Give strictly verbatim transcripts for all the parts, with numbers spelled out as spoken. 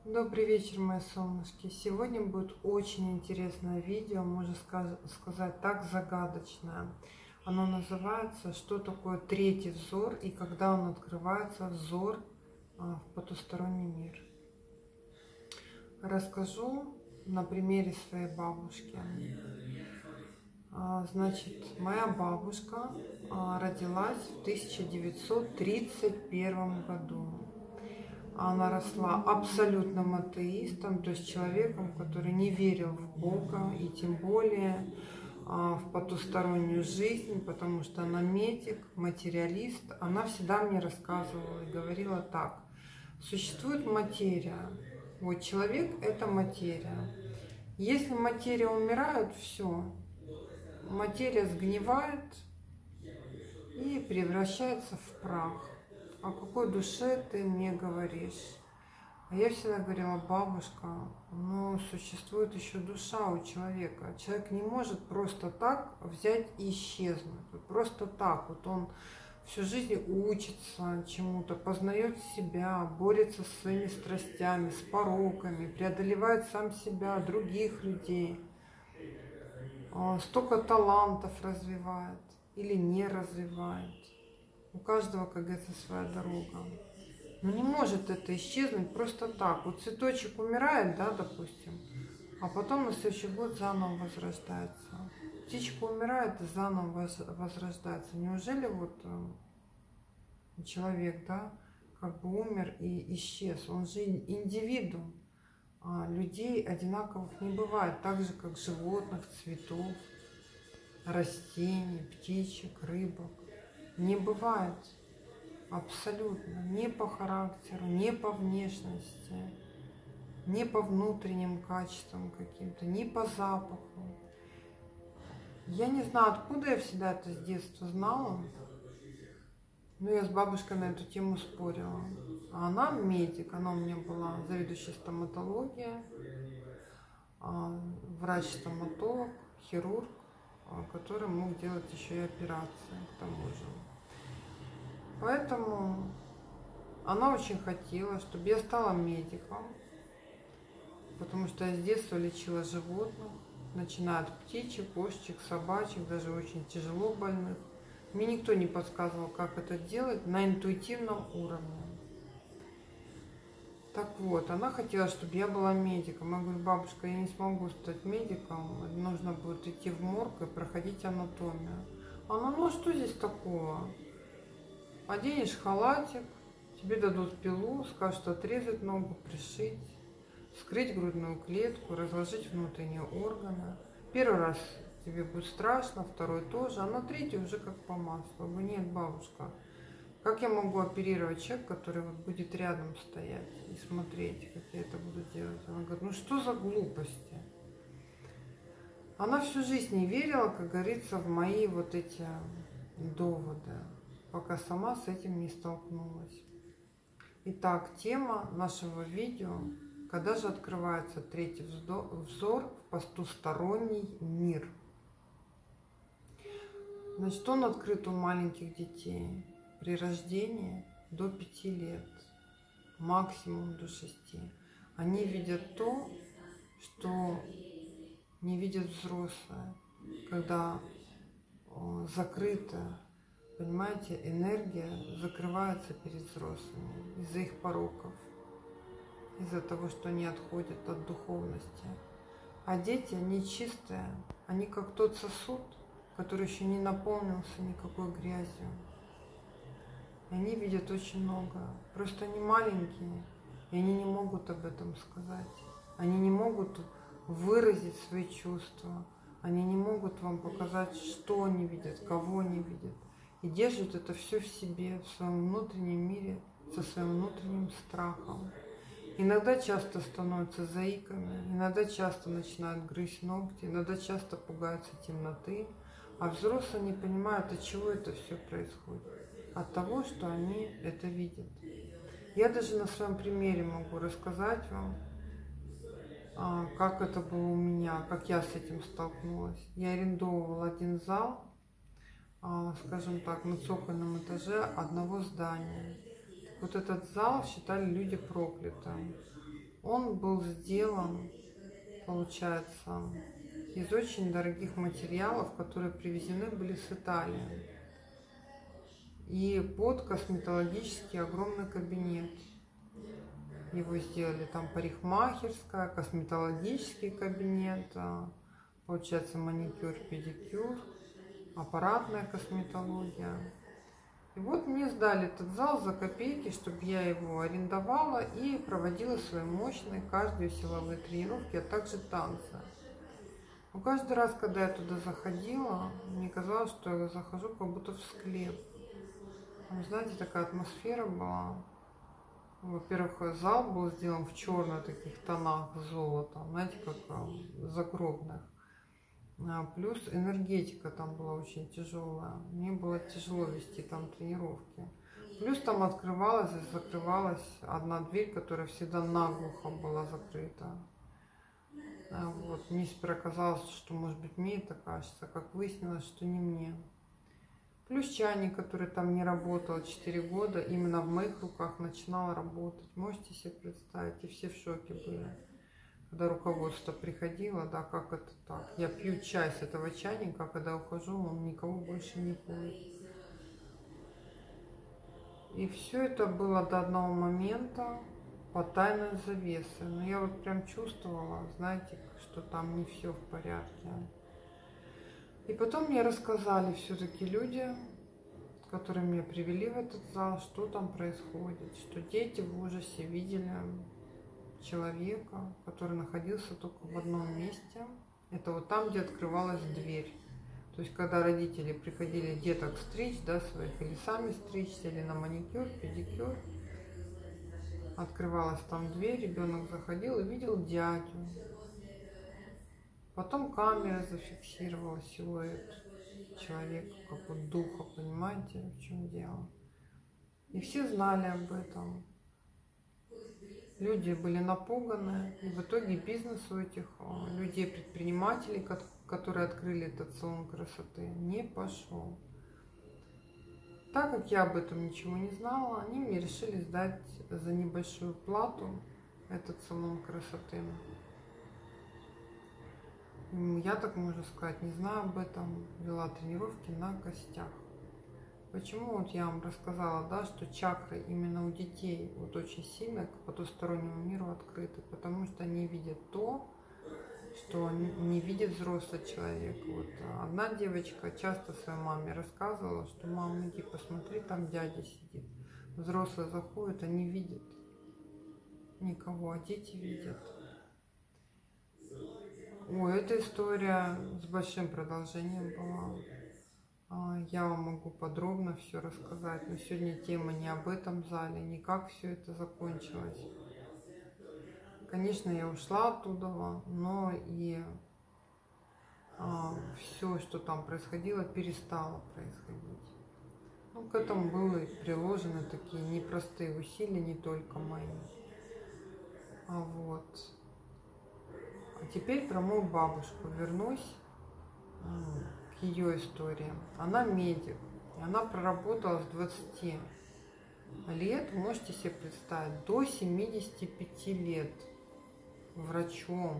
Добрый вечер, мои солнышки. Сегодня будет очень интересное видео, можно сказать так, загадочное. Оно называется «Что такое третий взор и когда он открывается, взор в потусторонний мир». Расскажу на примере своей бабушки. Значит, моя бабушка родилась в тысяча девятьсот тридцать первом году. Она росла абсолютным атеистом, то есть человеком, который не верил в Бога и тем более в потустороннюю жизнь, потому что она медик, материалист. Она всегда мне рассказывала и говорила так: существует материя, вот человек – это материя. Если материя умирает, все, материя сгнивает и превращается в прах. О какой душе ты мне говоришь? А я всегда говорила: бабушка, ну существует еще душа у человека. Человек не может просто так взять и исчезнуть. Вот просто так. Вот он всю жизнь учится чему-то, познает себя, борется со своими страстями, с пороками, преодолевает сам себя, других людей. Столько талантов развивает или не развивает. У каждого, как говорится, своя дорога. Но не может это исчезнуть просто так. Вот цветочек умирает, да, допустим, а потом на следующий год заново возрождается. Птичка умирает и заново возрождается. Неужели вот человек, да, как бы умер и исчез? Он же индивидуум. А людей одинаковых не бывает. Так же, как животных, цветов, растений, птичек, рыбок. Не бывает абсолютно ни по характеру, ни по внешности, ни по внутренним качествам каким-то, ни по запаху. Я не знаю, откуда я всегда это с детства знала, но я с бабушкой на эту тему спорила. А она медик, она у меня была заведующая стоматология, врач-стоматолог, хирург, который мог делать еще и операции к тому же. Поэтому она очень хотела, чтобы я стала медиком, потому что я с детства лечила животных, начиная от птичек, кошечек, собачек, даже очень тяжело больных. Мне никто не подсказывал, как это делать на интуитивном уровне. Так вот, она хотела, чтобы я была медиком. Я говорю: бабушка, я не смогу стать медиком, нужно будет идти в морг и проходить анатомию. Она: ну а что здесь такого? Оденешь халатик, тебе дадут пилу, скажут отрезать ногу, пришить, вскрыть грудную клетку, разложить внутренние органы. Первый раз тебе будет страшно, второй тоже, а на третий уже как по маслу. Я говорю: нет, бабушка, как я могу оперировать человека, который вот будет рядом стоять и смотреть, как я это буду делать? Она говорит: ну что за глупости? Она всю жизнь не верила, как говорится, в мои вот эти доводы, пока сама с этим не столкнулась. Итак, тема нашего видео: когда же открывается третий взор в потусторонний мир. Значит, он открыт у маленьких детей при рождении до пяти лет, максимум до шести. Они видят то, что не видят взрослые, когда закрыто, понимаете, энергия закрывается перед взрослыми из-за их пороков, из-за того, что они отходят от духовности. А дети, они чистые, они как тот сосуд, который еще не наполнился никакой грязью. И они видят очень много. Просто они маленькие, и они не могут об этом сказать. Они не могут выразить свои чувства. Они не могут вам показать, что они видят, кого они видят. И держат это все в себе, в своем внутреннем мире, со своим внутренним страхом. Иногда часто становятся заиками, иногда часто начинают грызть ногти, иногда часто пугаются темноты. А взрослые не понимают, от чего это все происходит. От того, что они это видят. Я даже на своем примере могу рассказать вам, как это было у меня, как я с этим столкнулась. Я арендовывала один зал, скажем так, на цокольном этаже одного здания. Вот этот зал считали люди проклятым. он был сделан, получается, из очень дорогих материалов, которые привезены были с Италии. И под косметологический огромный кабинет. Его сделали там парикмахерская, косметологический кабинет, получается маникюр, педикюр, аппаратная косметология. И вот мне сдали этот зал за копейки, чтобы я его арендовала и проводила свои мощные кардио силовые тренировки, а также танцы. Но каждый раз, когда я туда заходила, мне казалось, что я захожу как будто в склеп. Там, знаете, такая атмосфера была. Во-первых, зал был сделан в черных таких тонах золота, знаете, как загробных. Плюс энергетика там была очень тяжелая. Мне было тяжело вести там тренировки. Плюс там открывалась и закрывалась одна дверь, которая всегда наглухо была закрыта. Вот. Мне теперь казалось, что, может быть, мне это кажется, как выяснилось, что не мне. Плюс чайник, который там не работал четыре года, именно в моих руках начинал работать. Можете себе представить, и все в шоке были. Когда руководство приходило, да, как это так? Я пью чай с этого чайника, а когда ухожу, он никого больше не пьет. И все это было до одного момента под тайной завесой. Но я вот прям чувствовала, знаете, что там не все в порядке. И потом мне рассказали все-таки люди, которые меня привели в этот зал, что там происходит, что дети в ужасе видели человека, который находился только в одном месте. Это вот там, где открывалась дверь. То есть, когда родители приходили деток стричь, да, своих, или сами стричь, или на маникюр, педикюр, открывалась там дверь, ребенок заходил и видел дядю. Потом камера зафиксировала силуэт человека, как вот духа, понимаете, в чем дело. И все знали об этом. Люди были напуганы, и в итоге бизнес у этих людей-предпринимателей, которые открыли этот салон красоты, не пошел. Так как я об этом ничего не знала, они мне решили сдать за небольшую плату этот салон красоты. Я, так можно сказать, не знаю об этом, вела тренировки на костях. Почему вот я вам рассказала, да, что чакры именно у детей вот очень сильно к потустороннему миру открыты, потому что они видят то, что не видит взрослый человек. Вот одна девочка часто своей маме рассказывала, что: мама, иди посмотри, там дядя сидит. Взрослые заходят, они видят никого, а дети видят. Ой, эта история с большим продолжением была. Я вам могу подробно все рассказать, но сегодня тема не об этом зале, не как все это закончилось. Конечно, я ушла оттуда, но и а, все, что там происходило, перестало происходить. Ну, к этому были приложены такие непростые усилия, не только мои. А вот. А теперь про мою бабушку вернусь к ее истории. Она медик, и она проработала с двадцати лет, можете себе представить, до семидесяти пяти лет врачом.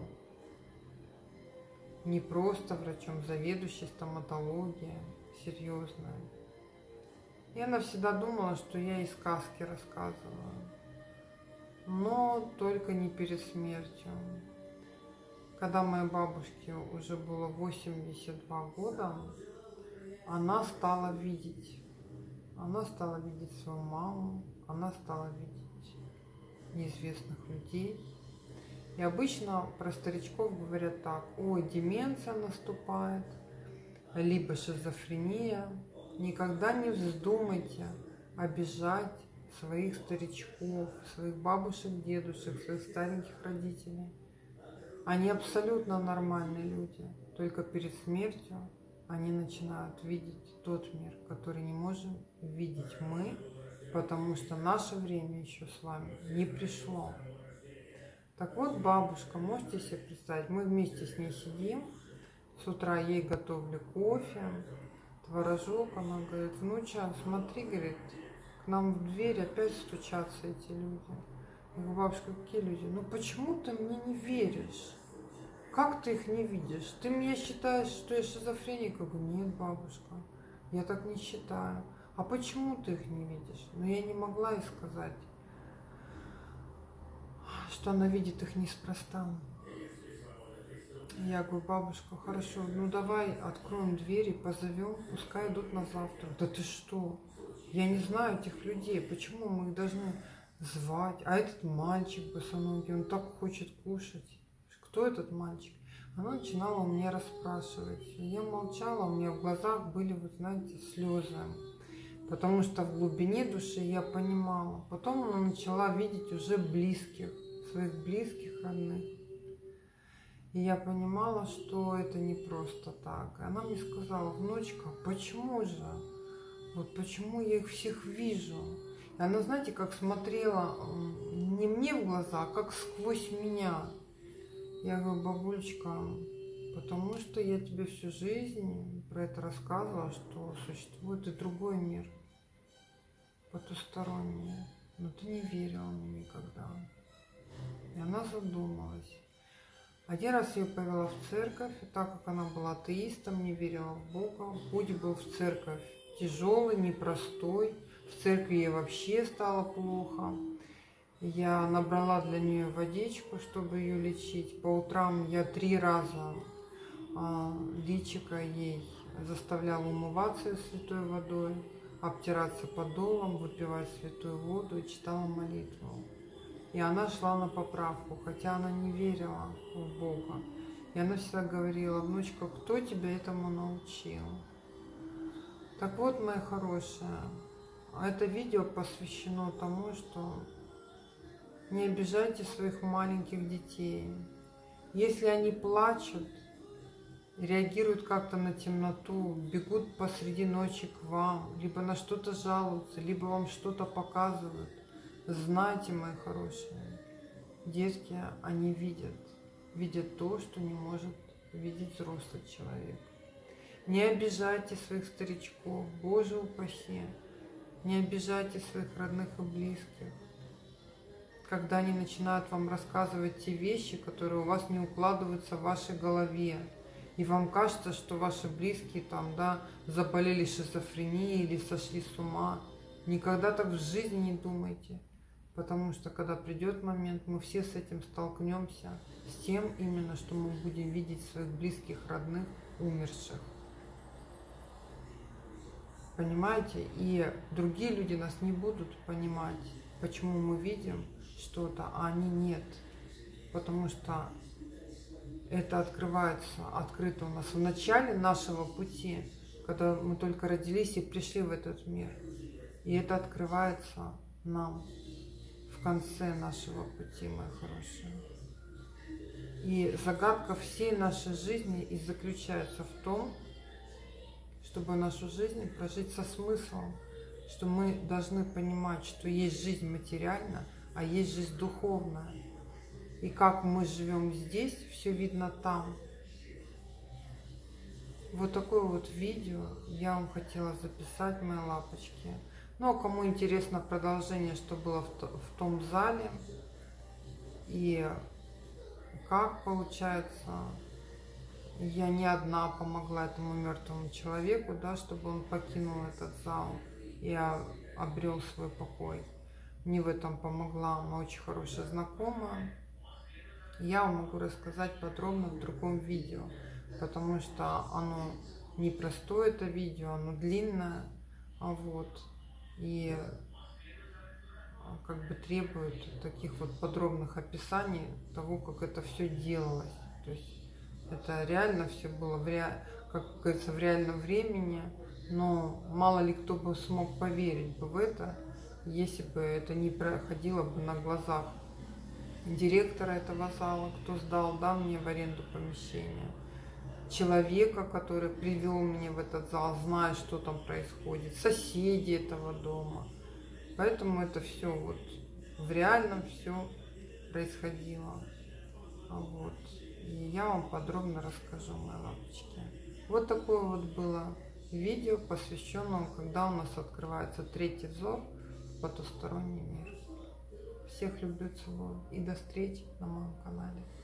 Не просто врачом, заведующей стоматологией, серьезно. И она всегда думала, что я ей сказки рассказываю, но только не перед смертью. Когда моей бабушке уже было восемьдесят два года, она стала видеть. Она стала видеть свою маму, она стала видеть неизвестных людей. И обычно про старичков говорят так: ой, деменция наступает, либо шизофрения. Никогда не вздумайте обижать своих старичков, своих бабушек, дедушек, своих стареньких родителей. Они абсолютно нормальные люди, только перед смертью они начинают видеть тот мир, который не можем видеть мы, потому что наше время еще с вами не пришло. Так вот, бабушка, можете себе представить, мы вместе с ней сидим, с утра ей готовлю кофе, творожок, она говорит: внуча, смотри, говорит, к нам в дверь опять стучатся эти люди. Я говорю, бабушка, какие люди? Ну почему ты мне не веришь? Как ты их не видишь? Ты меня считаешь, что я шизофреник? Я говорю, нет, бабушка, я так не считаю. А почему ты их не видишь? Но я не могла ей сказать, что она видит их неспроста. Я говорю, бабушка, хорошо, ну давай откроем дверь и позовем, пускай идут на завтрак. Да ты что? Я не знаю этих людей, почему мы их должны звать? А этот мальчик босоногий, он так хочет кушать. Кто этот мальчик? Она начинала у меня расспрашивать. Я молчала, у меня в глазах были, вот знаете, слезы. Потому что в глубине души я понимала. Потом она начала видеть уже близких, своих близких, родных. И я понимала, что это не просто так. И она мне сказала, внучка, почему же? Вот почему я их всех вижу? И она, знаете, как смотрела не мне в глаза, а как сквозь меня. Я говорю, бабулечка, потому что я тебе всю жизнь про это рассказывала, что существует и другой мир, потусторонний. Но ты не верила мне никогда. И она задумалась. Один раз я ее повела в церковь, и так как она была атеистом, не верила в Бога, путь был в церковь тяжелый, непростой. В церкви ей вообще стало плохо. Я набрала для нее водичку, чтобы ее лечить. По утрам я три раза а, личико ей заставляла умываться святой водой, обтираться подолом, выпивать святую воду и читала молитву. И она шла на поправку, хотя она не верила в Бога. И она всегда говорила, внучка, кто тебя этому научил? Так вот, моя хорошая, это видео посвящено тому, что не обижайте своих маленьких детей. Если они плачут, реагируют как-то на темноту, бегут посреди ночи к вам, либо на что-то жалуются, либо вам что-то показывают, знайте, мои хорошие, детки, они видят, видят то, что не может видеть взрослый человек. Не обижайте своих старичков, Боже упаси, не обижайте своих родных и близких, когда они начинают вам рассказывать те вещи, которые у вас не укладываются в вашей голове, и вам кажется, что ваши близкие там, да, заболели шизофренией или сошли с ума. Никогда так в жизни не думайте. Потому что, когда придет момент, мы все с этим столкнемся, с тем именно, что мы будем видеть своих близких, родных, умерших. Понимаете? И другие люди нас не будут понимать, почему мы видим что-то, а они нет. Потому что это открывается, открыто у нас в начале нашего пути, когда мы только родились и пришли в этот мир. И это открывается нам в конце нашего пути, мои хорошие. И загадка всей нашей жизни и заключается в том, чтобы нашу жизнь прожить со смыслом, что мы должны понимать, что есть жизнь материальная, а есть жизнь духовная. И как мы живем здесь, все видно там. Вот такое вот видео я вам хотела записать, мои лапочки. Ну, а кому интересно продолжение, что было в том зале, и как получается, я не одна помогла этому мертвому человеку, да, чтобы он покинул этот зал и обрел свой покой. Мне в этом помогла моя очень хорошая знакомая. Я вам могу рассказать подробно в другом видео, потому что оно непростое, это видео, оно длинное, вот, и как бы требует таких вот подробных описаний того, как это все делалось. То есть это реально все было, в ре... как говорится, в реальном времени, но мало ли кто бы смог поверить бы в это, если бы это не проходило бы на глазах директора этого зала, кто сдал, да, мне в аренду помещение, человека, который привел меня в этот зал, зная, что там происходит, соседи этого дома. Поэтому это все вот в реальном все происходило. Вот. И я вам подробно расскажу, мои лапочки. Вот такое вот было видео, посвященное, когда у нас открывается третий взор в потусторонний мир. Всех люблю, целую. И до встречи на моем канале.